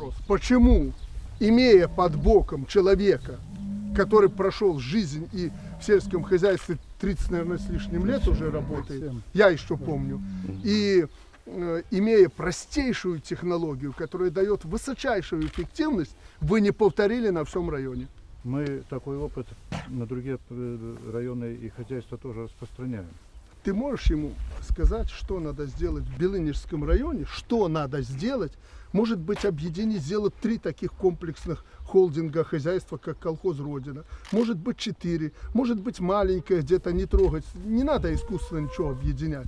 вопрос. Почему, имея под боком человека, который прошел жизнь и в сельском хозяйстве 30, наверное, с лишним лет уже работает, я еще помню, и имея простейшую технологию, которая дает высочайшую эффективность, вы не повторили на всем районе? Мы такой опыт на другие районы и хозяйства тоже распространяем. Ты можешь ему сказать, что надо сделать в Белынежском районе, что надо сделать? Может быть, объединить, сделать 3 таких комплексных холдинга хозяйства, как колхоз «Родина». Может быть, 4, может быть, маленькое где-то не трогать. Не надо искусственно ничего объединять.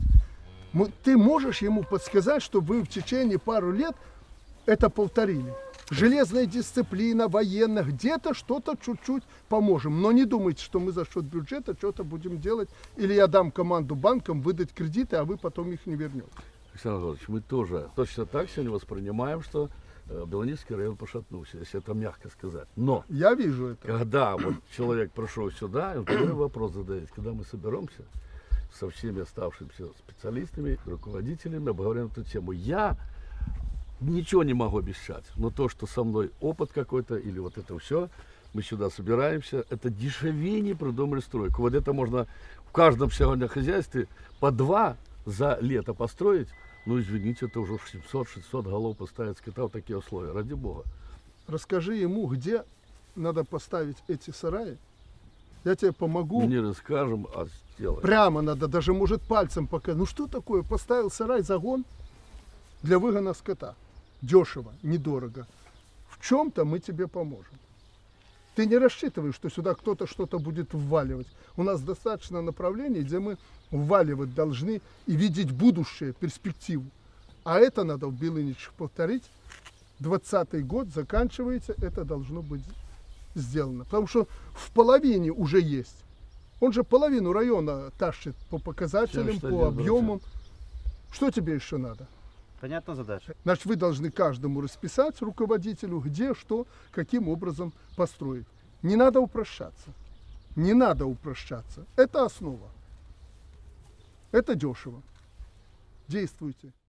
Ты можешь ему подсказать, что вы в течение пару лет это повторили. Железная дисциплина, военных, где-то что-то чуть-чуть поможем. Но не думайте, что мы за счет бюджета что-то будем делать. Или я дам команду банкам выдать кредиты, а вы потом их не вернете. Александр Иванович, мы тоже точно так сегодня воспринимаем, что Белынежский район пошатнулся, если это мягко сказать. Но я вижу это. Когда вот человек пришел сюда, он первый вопрос задает, когда мы соберемся со всеми оставшимися специалистами, руководителями, обговорим эту тему. Я ничего не могу обещать, но то, что со мной опыт какой-то или вот это все, мы сюда собираемся, это дешевее придумали стройку. Вот это можно в каждом сегодня хозяйстве по 2 за лето построить. Ну, извините, это уже 700-600 голов поставить скота в такие условия, ради бога. Расскажи ему, где надо поставить эти сараи. Я тебе помогу. Не расскажем, а сделаем. Прямо надо, даже может пальцем показать. Ну что такое, поставил сарай, загон для выгона скота. Дешево, недорого. В чем-то мы тебе поможем. Ты не рассчитывай, что сюда кто-то что-то будет вваливать. У нас достаточно направлений, где мы вваливать должны и видеть будущее, перспективу. А это надо в Белыничах повторить. 20-й год заканчивается, это должно быть сделано. Потому что в половине уже есть. Он же половину района тащит по показателям, по объемам. Что тебе еще надо? Понятна задача. Значит, вы должны каждому расписать, руководителю, где, что, каким образом построить. Не надо упрощаться. Не надо упрощаться. Это основа. Это дешево. Действуйте.